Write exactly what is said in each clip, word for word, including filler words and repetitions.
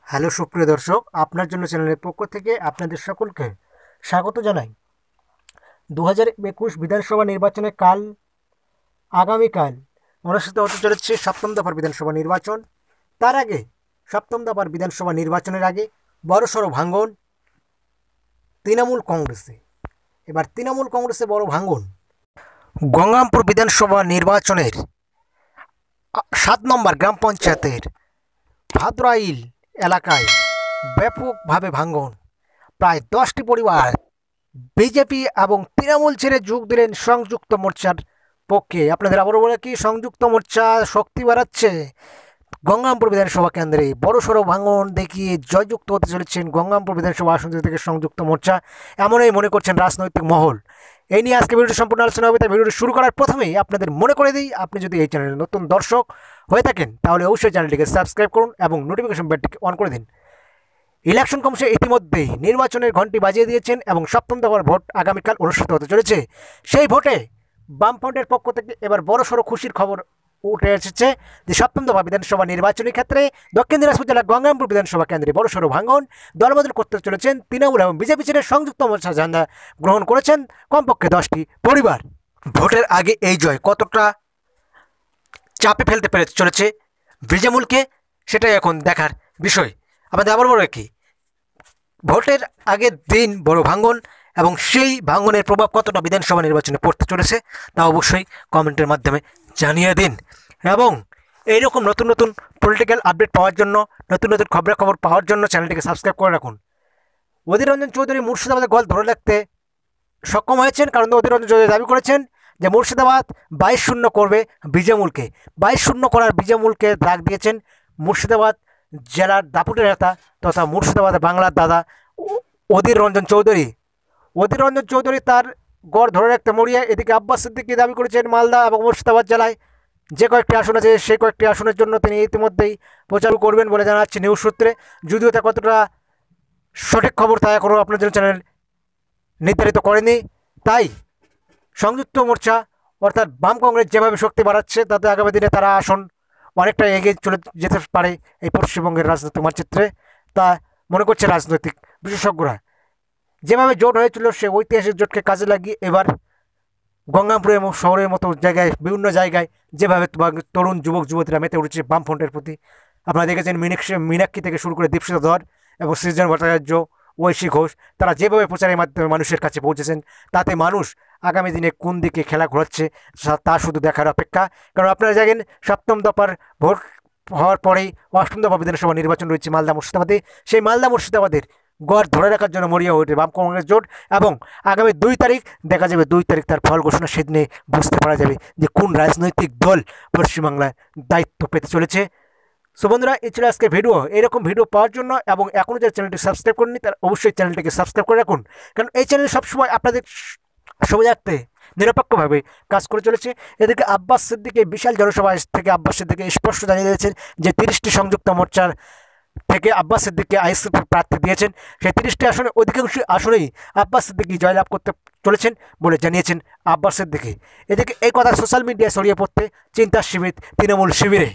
Hello সুপ্রিয় দর্শক, আপনার জন্য চ্যানেলের পক্ষ থেকে আপনাদের সকলকে স্বাগত জানাই। দু হাজার একুশ বিধানসভা নির্বাচনের কাল আগামীকাল অনুষ্ঠিত হতে চলেছে সপ্তম দফার বিধানসভা নির্বাচন। তার আগে সপ্তম দফার বিধানসভা নির্বাচনের আগে বড়সড় ভাঙন তৃণমূল কংগ্রেসে। এবার তৃণমূল কংগ্রেসে বড় ভাঙন গঙ্গারামপুর বিধানসভা নির্বাচনের সাত নম্বর গ্রাম পঞ্চায়েতের ভাদ্রাইল এলাকায় ব্যাপকভাবে ভাঙন। প্রায় দশটি পরিবার বিজেপি এবং তৃণমূল ছেড়ে যোগ দিলেন সংযুক্ত মোর্চার পক্ষে। আপনাদের আবারও বলে কি, সংযুক্ত মোর্চা শক্তি বাড়াচ্ছে। গঙ্গারামপুর বিধানসভা কেন্দ্রে বড়সড় ভাঙন দেখিয়ে জয়যুক্ত হতে চলেছেন গঙ্গারামপুর বিধানসভা আসন থেকে সংযুক্ত মোর্চা, এমনই মনে করছেন রাজনৈতিক মহল। এই নিয়ে আজকে ভিডিওটি সম্পূর্ণ আলোচনা হবে। তাই ভিডিওটি শুরু করার প্রথমেই আপনাদের মনে করে দিই, আপনি যদি এই চ্যানেলের নতুন দর্শক হয়ে থাকেন তাহলে অবশ্যই চ্যানেলটিকে সাবস্ক্রাইব করুন এবং নোটিফিকেশন বেলটিকে অন করে দিন। ইলেকশন কমিশন ইতিমধ্যেই নির্বাচনের ঘণ্টি বাজিয়ে দিয়েছেন এবং সপ্তম দফার ভোট আগামীকাল অনুষ্ঠিত হতে চলেছে। সেই ভোটে বামফ্রন্টের পক্ষ থেকে এবার বড়সড় খুশির খবর উঠে এসেছে যে সপ্তম দফা বিধানসভা নির্বাচনের ক্ষেত্রে দক্ষিণ দিনাজপুর জেলার গঙ্গারামপুর বিধানসভা কেন্দ্রে বড়সড় ভাঙন দলবদল করতে চলেছেন তৃণমূল এবং বিজেপি ছেড়ে সংযুক্ত মোর্চা ঝান্ডা গ্রহণ করেছেন কমপক্ষে দশটি পরিবার। ভোটের আগে এই জয় কতটা চাপে ফেলতে পেরে চলেছে তৃণমূলকে, সেটাই এখন দেখার বিষয়। আমাদের আবার বলে কি, ভোটের আগের দিন বড় ভাঙন এবং সেই ভাঙনের প্রভাব কতটা বিধানসভা নির্বাচনে পড়তে চলেছে তা অবশ্যই কমেন্টের মাধ্যমে জানিয়ে দিন। এবং এইরকম নতুন নতুন পলিটিক্যাল আপডেট পাওয়ার জন্য, নতুন নতুন খবরাখবর পাওয়ার জন্য চ্যানেলটিকে সাবস্ক্রাইব করে রাখুন। অধীর রঞ্জন চৌধুরী মুর্শিদাবাদের গল ধরে রাখতে সক্ষম হয়েছেন, কারণ অধীর রঞ্জন চৌধুরী দাবি করেছেন যে মুর্শিদাবাদ বাইশ শূন্য করবে বিজেমূলকে। বাইশ শূন্য করার বিজেমূলকে ডাক দিয়েছেন মুর্শিদাবাদ জেলার দাপুটের নেতা তথা মুর্শিদাবাদের বাংলার দাদা অধীর রঞ্জন চৌধুরী। অধীর রঞ্জন চৌধুরী তার গড় ধরে রাখতে মরিয়া এদিকে আব্বাস সিদ্দিকী দাবি করেছেন মালদা এবং মুর্শিদাবাদ জেলায় যে কয়েকটি আসন আছে সেই কয়েকটি আসনের জন্য তিনি ইতিমধ্যেই প্রচার করবেন বলে জানা যাচ্ছে নিউজ সূত্রে। যদিও তা কতটা সঠিক খবর তা এখনও আপনার জন্য চ্যানেল নির্ধারিত করেনি। তাই সংযুক্ত মোর্চা অর্থাৎ বাম কংগ্রেস যেভাবে শক্তি বাড়াচ্ছে তাতে আগামী দিনে তারা আসন অনেকটা এগিয়ে চলে যেতে পারে এই পশ্চিমবঙ্গের রাজনৈতিক মানচিত্রে, তা মনে করছে রাজনৈতিক বিশেষজ্ঞরা। যেভাবে জোট হয়েছিল সে ঐতিহাসিক জোটকে কাজে লাগিয়ে এবার গঙ্গারামপুর এবং শহরের মতো জায়গায় বিভিন্ন জায়গায় যেভাবে তরুণ যুবক যুবতীরা মেতে উঠেছে বামফ্রন্টের প্রতি। আপনারা দেখেছেন মীনাক্ষী মীনাক্ষী থেকে শুরু করে দীপশিতা ধর এবং সৃজন ভট্টাচার্য, ঐশী ঘোষ, তারা যেভাবে প্রচারের মাধ্যমে মানুষের কাছে পৌঁছেছেন তাতে মানুষ আগামী দিনে কোন দিকে খেলা ঘোরাচ্ছে তা শুধু দেখার অপেক্ষা। কারণ আপনারা জানেন সপ্তম দফার ভোট হওয়ার পরেই অষ্টম দফা বিধানসভা নির্বাচন রয়েছে মালদা মুর্শিদাবাদে। সেই মালদা মুর্শিদাবাদের গড় ধরে রাখার জন্য মরিয়া ওঠে বাম কংগ্রেস জোট এবং আগামী দুই তারিখ দেখা যাবে, দুই তারিখ তার ফল ঘোষণা সেদিনে বুঝতে পারা যাবে যে কোন রাজনৈতিক দল পশ্চিমবাংলায় দায়িত্ব পেতে চলেছে। সো বন্ধুরা, এই ছিল আজকে ভিডিও। এরকম ভিডিও পাওয়ার জন্য এবং এখনও যারা চ্যানেলটি সাবস্ক্রাইব করেনি তারা অবশ্যই চ্যানেলটিকে সাবস্ক্রাইব করে রাখুন, কারণ এই চ্যানেল সবসময় আপনাদের সুবিধার্থে নিরপেক্ষভাবে কাজ করে চলেছে। এদিকে আব্বাস সিদ্দিকী বিশাল জনসভা থেকে আব্বাস সিদ্দিকী স্পষ্ট জানিয়ে দিয়েছেন যে তিরিশটি সংযুক্ত মোর্চার থেকে আব্বাস সিদ্দিকীকে আইএসএফ প্রার্থী দিয়েছেন। সেই তিরিশটি আসনে অধিকাংশ আসনেই আব্বাস সিদ্দিকী জয়লাভ করতে চলেছেন বলে জানিয়েছেন আব্বাস সিদ্দিকী। এদিকে এই কথা সোশ্যাল মিডিয়ায় ছড়িয়ে পড়তে চিন্তার শিবির তৃণমূল শিবিরে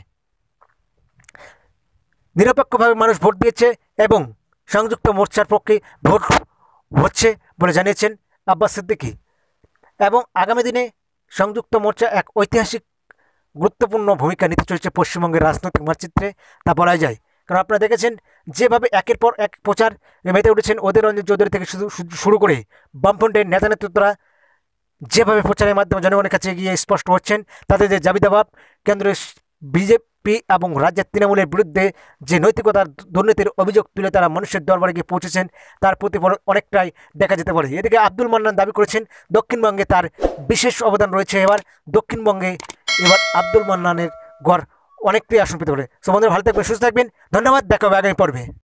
নিরপেক্ষভাবে মানুষ ভোট দিয়েছে এবং সংযুক্ত মোর্চার পক্ষে ভোট হচ্ছে বলে জানিয়েছেন আব্বাস সিদ্দিকী। এবং আগামী দিনে সংযুক্ত মোর্চা এক ঐতিহাসিক গুরুত্বপূর্ণ ভূমিকা নিতে চলেছে পশ্চিমবঙ্গের রাজনৈতিক মানচিত্রে, তা বলা যায়। কারণ আপনারা দেখেছেন যেভাবে একের পর এক প্রচার মেতে উঠেছেন অধীর রঞ্জন চৌধুরী থেকে শুধু শুরু করে বামফ্রন্টের নেতা নেতৃত্বরা যেভাবে প্রচারের মাধ্যমে জনগণের কাছে গিয়ে স্পষ্ট হচ্ছেন, তাদের যে দাবি দাবা কেন্দ্রের বিজেপি এবং রাজ্যের তৃণমূলের বিরুদ্ধে যে নৈতিকতার দুর্নীতির অভিযোগ তুলে তারা মানুষের দরবারে গিয়ে পৌঁছেছেন তার প্রতিফলন অনেকটাই দেখা যেতে পারে। এদিকে আব্দুল মান্নান দাবি করেছেন দক্ষিণবঙ্গে তার বিশেষ অবদান রয়েছে। এবার দক্ষিণবঙ্গে এবার আব্দুল মান্নানের গড় অনেকটাই আসন পেতে পারে। সো বন্ধুরা, ভালো থাকবেন, সুস্থ থাকবেন, ধন্যবাদ, দেখা হবে আগামী পর্বে।